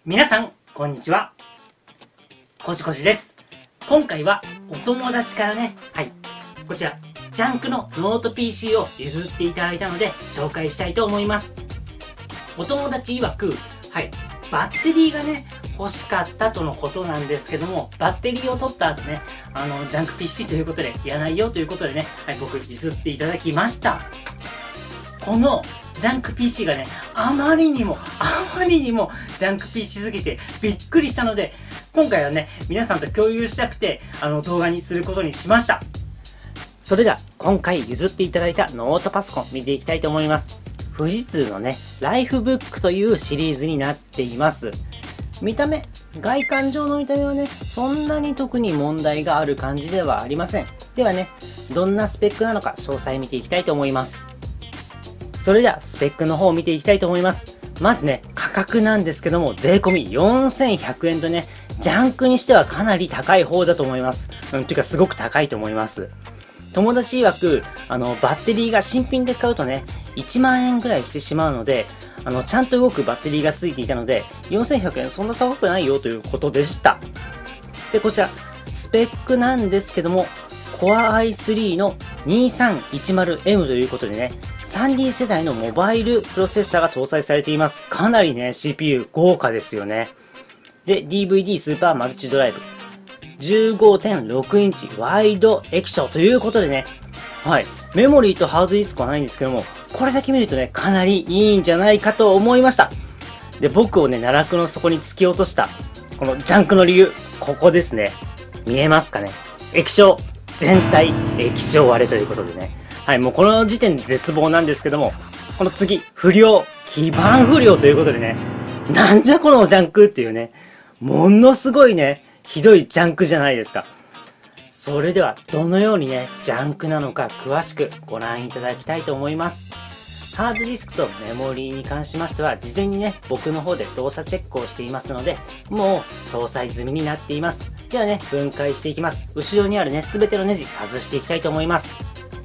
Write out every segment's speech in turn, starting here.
皆さん、こんにちは。こじこじです。今回はお友達からね、こちら、ジャンクのノート PC を譲っていただいたので、紹介したいと思います。お友達曰く、バッテリーがね、欲しかったとのことなんですけども、バッテリーを取った後ね、ジャンク PC ということで、いらないよということでね、僕譲っていただきました。このジャンク PC がね、あまりにもジャンク PC すぎてびっくりしたので、今回はね、皆さんと共有したくて、動画にすることにしました。それでは、今回譲っていただいたノートパソコン見ていきたいと思います。富士通のね、ライフブックというシリーズになっています。見た目、外観上の見た目はね、そんなに特に問題がある感じではありません。ではね、どんなスペックなのか詳細見ていきたいと思います。それではスペックの方を見ていきたいと思います。まずね、価格なんですけども、税込み4100円とね、ジャンクにしてはかなり高い方だと思います。というかすごく高いと思います。友達曰く、バッテリーが新品で買うとね、1万円ぐらいしてしまうので、ちゃんと動くバッテリーがついていたので、4100円そんな高くないよということでした。で、こちら、スペックなんですけども、Core i3 の 2310M ということでね、3D 世代のモバイルプロセッサーが搭載されています。かなりね、CPU 豪華ですよね。で、DVD スーパーマルチドライブ。15.6 インチワイド液晶ということでね、メモリーとハードディスクはないんですけども、これだけ見るとね、かなりいいんじゃないかと思いました。で、僕をね、奈落の底に突き落とした、このジャンクの理由、ここですね。見えますかね。液晶、全体液晶割れということでね。もうこの時点で絶望なんですけども、この次、不良、基盤不良ということでね、なんじゃこのジャンクっていうね、ものすごいね、ひどいジャンクじゃないですか。それでは、どのようにね、ジャンクなのか詳しくご覧いただきたいと思います。ハードディスクとメモリーに関しましては、事前にね、僕の方で動作チェックをしていますので、もう搭載済みになっています。ではね、分解していきます。後ろにあるね、すべてのネジ外していきたいと思います。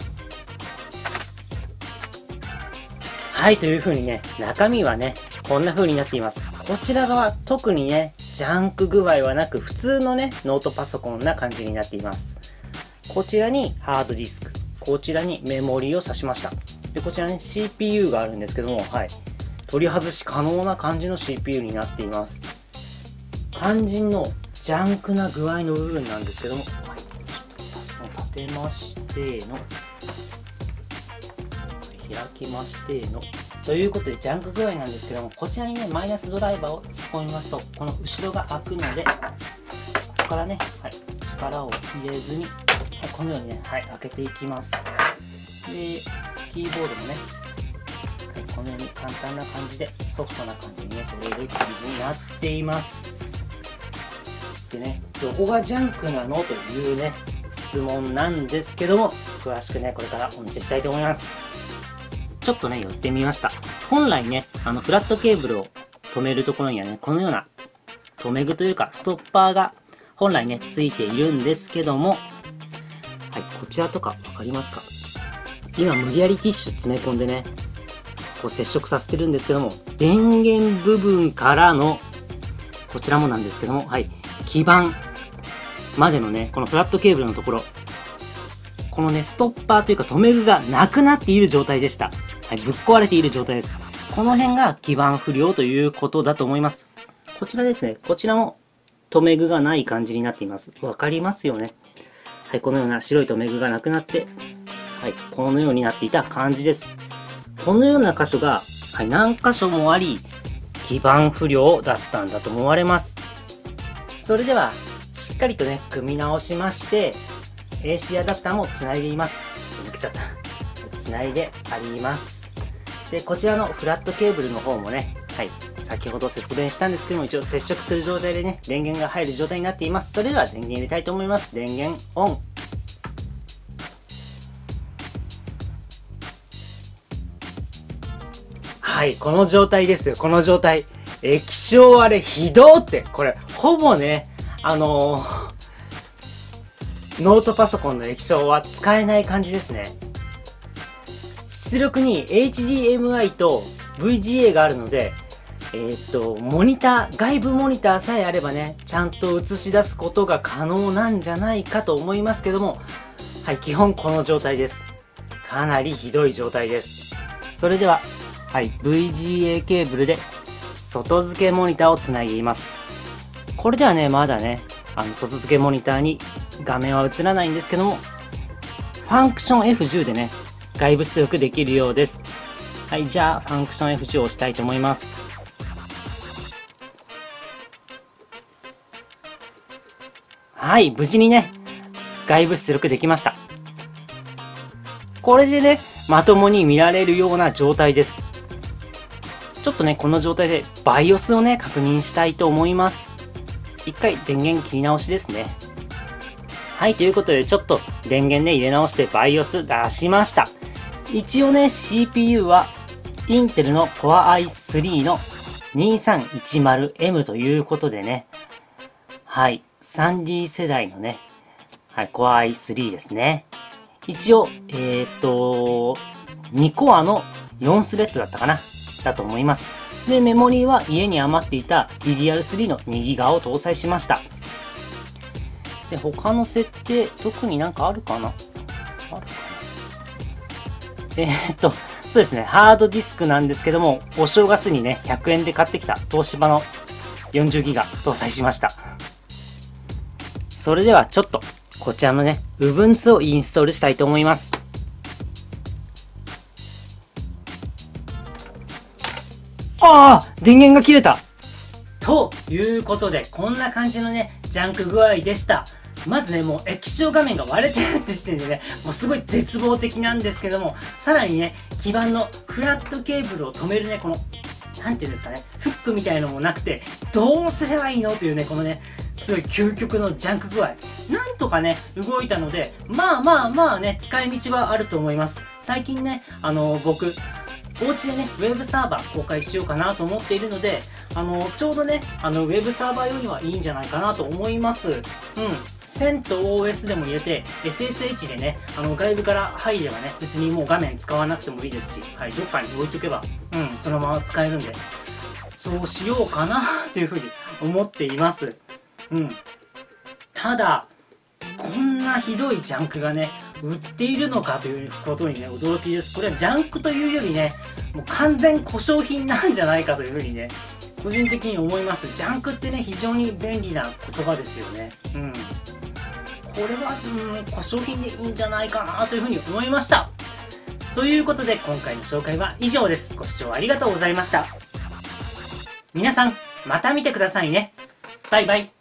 という風にね、中身はね、こんな風になっています。こちら側、特にね、ジャンク具合はなく、普通のね、ノートパソコンな感じになっています。こちらにハードディスク、こちらにメモリーを挿しました。で、こちらね、CPU があるんですけども、取り外し可能な感じの CPU になっています。肝心のジャンクな具合の部分なんですけども、パソコン立てましての、開きましてのということでジャンク具合なんですけども、こちらにねマイナスドライバーを突っ込みますと、この後ろが開くので、ここからね、力を入れずに、このようにね、開けていきます。で、キーボードもね、このように簡単な感じでソフトな感じにね取れる感じになっています。でね、どこがジャンクなのというね質問なんですけども、詳しくねこれからお見せしたいと思います。ちょっとね、寄ってみました。本来ね、フラットケーブルを止めるところにはね、このような留め具というか、ストッパーが本来ね、ついているんですけども、こちらとかわかりますか？今、無理やりティッシュ詰め込んでね、こう接触させてるんですけども、電源部分からの、こちらもなんですけども、基板までのね、このフラットケーブルのところ、このね、ストッパーというか留め具がなくなっている状態でした。ぶっ壊れている状態です。この辺が基板不良ということだと思います。こちらですね。こちらも留め具がない感じになっています。わかりますよね。このような白い留め具がなくなって、このようになっていた感じです。このような箇所が、何箇所もあり、基板不良だったんだと思われます。それでは、しっかりとね、組み直しまして、AC アダプターもつないでいます。抜けちゃった。つないであります。で、こちらのフラットケーブルの方もね、先ほど説明したんですけども、一応接触する状態でね、電源が入る状態になっています。それでは電源入れたいと思います。電源オン。この状態ですよ。この状態。液晶割れひどーって、これ、ほぼね、ノートパソコンの液晶は使えない感じですね。出力に HDMI と VGA があるので、 モニター、外部モニターさえあればね、ちゃんと映し出すことが可能なんじゃないかと思いますけども、はい、基本この状態です。かなりひどい状態です。それでは、はい、VGA ケーブルで外付けモニターをつないでいます。これではね、まだね、外付けモニターに画面は映らないんですけども、ファンクション F10 でね、外部出力できるようです。はい、じゃあ、ファンクション F10 を押したいと思います。はい、無事にね、外部出力できました。これでね、まともに見られるような状態です。ちょっとね、この状態で BIOS をね、確認したいと思います。一回電源切り直しですね。はい、ということでちょっと電源ね、入れ直して BIOS 出しました。一応ね、CPU はインテルの Core i3 の 2310M ということでね、はい、3D 世代のね、はい、Core i3 ですね。一応、2コアの4スレッドだったかなだと思います。で、メモリーは家に余っていた DDR3 の 2GB を搭載しました。で、他の設定、特になんかあるかなそうですね、ハードディスクなんですけども、お正月にね、100円で買ってきた東芝の 40GB 搭載しました。それではちょっと、こちらのね、Ubuntu をインストールしたいと思います。ああ、電源が切れたということで、こんな感じのね、ジャンク具合でした。まずね、もう液晶画面が割れてるって時点でね、もうすごい絶望的なんですけども、さらにね、基板のフラットケーブルを止めるね、この、なんていうんですかね、フックみたいのもなくて、どうすればいいのというね、このね、すごい究極のジャンク具合。なんとかね、動いたので、まあね、使い道はあると思います。最近ね、僕、お家でね、ウェブサーバー公開しようかなと思っているので、ちょうどね、ウェブサーバー用にはいいんじゃないかなと思います。うん。CentOS でも入れて、SSH でね、外部から入ればね、別にもう画面使わなくてもいいですし、はい、どっかに置いとけば、そのまま使えるんで、そうしようかなというふうに思っています。ただ、こんなひどいジャンクがね、売っているのかということにね、驚きです。これはジャンクというよりね、もう完全故障品なんじゃないかというふうにね、個人的に思います。ジャンクってね、非常に便利な言葉ですよね。これは、故障品でいいんじゃないかなというふうに思いました。ということで、今回の紹介は以上です。ご視聴ありがとうございました。皆さん、また見てくださいね。バイバイ。